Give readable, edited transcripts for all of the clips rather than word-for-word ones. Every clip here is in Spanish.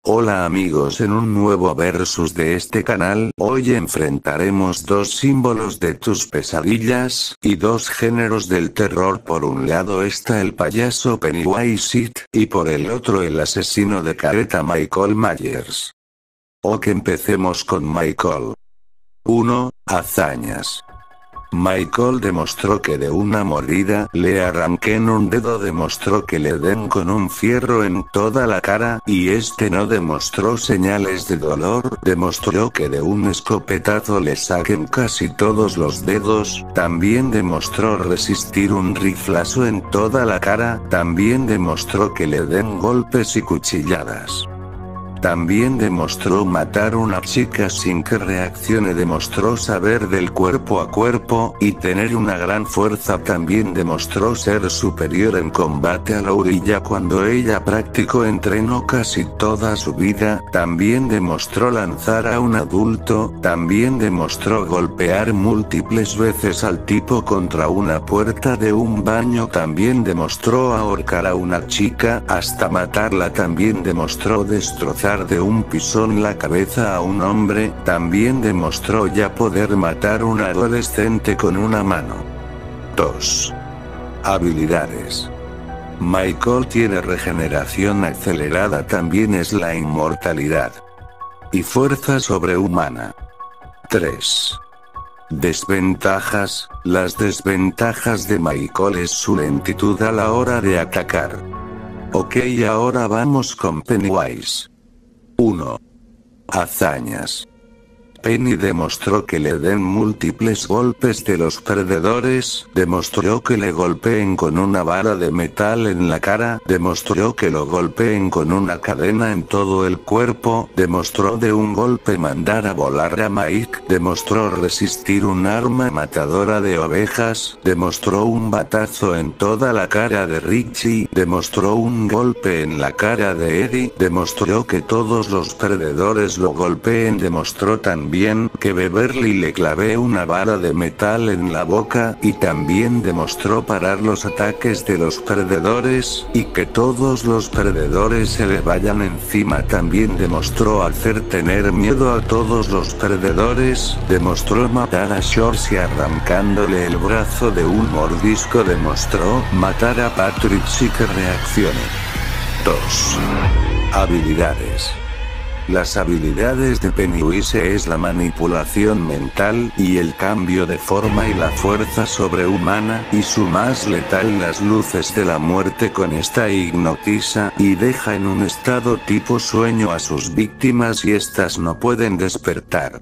Hola amigos, en un nuevo versus de este canal, hoy enfrentaremos dos símbolos de tus pesadillas, y dos géneros del terror. Por un lado está el payaso Pennywise It, y por el otro el asesino de careta Michael Myers. Ok, empecemos con Michael. 1. Hazañas. Michael demostró que de una mordida le arranquen un dedo, demostró que le den con un fierro en toda la cara, y este no demostró señales de dolor, demostró que de un escopetazo le saquen casi todos los dedos, también demostró resistir un riflazo en toda la cara, también demostró que le den golpes y cuchilladas. También demostró matar a una chica sin que reaccione, demostró saber del cuerpo a cuerpo, y tener una gran fuerza. También demostró ser superior en combate a la orilla cuando ella practicó entrenó casi toda su vida, también demostró lanzar a un adulto, también demostró golpear múltiples veces al tipo contra una puerta de un baño, también demostró ahorcar a una chica hasta matarla, también demostró destrozar de un pisón la cabeza a un hombre, también demostró ya poder matar a un adolescente con una mano. 2. Habilidades. Michael tiene regeneración acelerada, también es la inmortalidad. Y fuerza sobrehumana. 3. Desventajas. Las desventajas de Michael es su lentitud a la hora de atacar. Ok, ahora vamos con Pennywise. 1. Hazañas. Penny demostró que le den múltiples golpes de los perdedores, demostró que le golpeen con una vara de metal en la cara, demostró que lo golpeen con una cadena en todo el cuerpo, demostró de un golpe mandar a volar a Mike, demostró resistir un arma matadora de ovejas, demostró un batazo en toda la cara de Richie, demostró un golpe en la cara de Eddie, demostró que todos los perdedores lo golpeen, demostró también que Beverly le clavé una vara de metal en la boca, y también demostró parar los ataques de los perdedores, y que todos los perdedores se le vayan encima. También demostró hacer tener miedo a todos los perdedores, demostró matar a Shorty arrancándole el brazo de un mordisco, demostró matar a Patrick sin que reaccione. 2. Habilidades. Las habilidades de Pennywise es la manipulación mental, y el cambio de forma y la fuerza sobrehumana, y su más letal las luces de la muerte. Con esta hipnotiza, y deja en un estado tipo sueño a sus víctimas y estas no pueden despertar.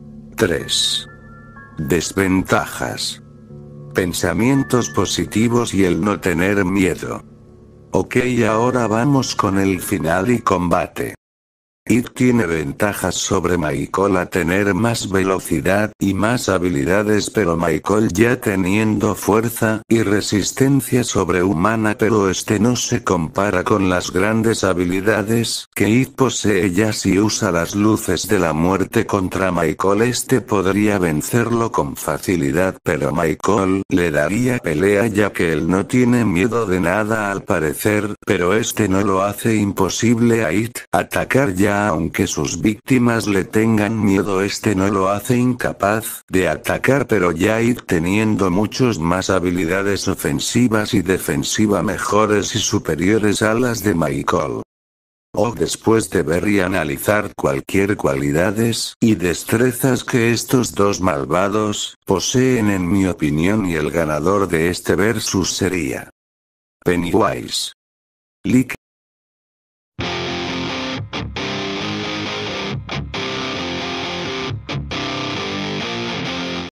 3. Desventajas. Pensamientos positivos y el no tener miedo. Ok, ahora vamos con el final y combate. It tiene ventajas sobre Michael a tener más velocidad y más habilidades, pero Michael ya teniendo fuerza y resistencia sobrehumana, pero este no se compara con las grandes habilidades que It posee. Ya si usa las luces de la muerte contra Michael, este podría vencerlo con facilidad, pero Michael le daría pelea ya que él no tiene miedo de nada al parecer, pero este no lo hace imposible a It atacar ya. Aunque sus víctimas le tengan miedo, este no lo hace incapaz de atacar, pero ya It teniendo muchos más habilidades ofensivas y defensiva mejores y superiores a las de Michael. Después de ver y analizar cualquier cualidades y destrezas que estos dos malvados poseen, en mi opinión, y el ganador de este versus sería Pennywise. Like,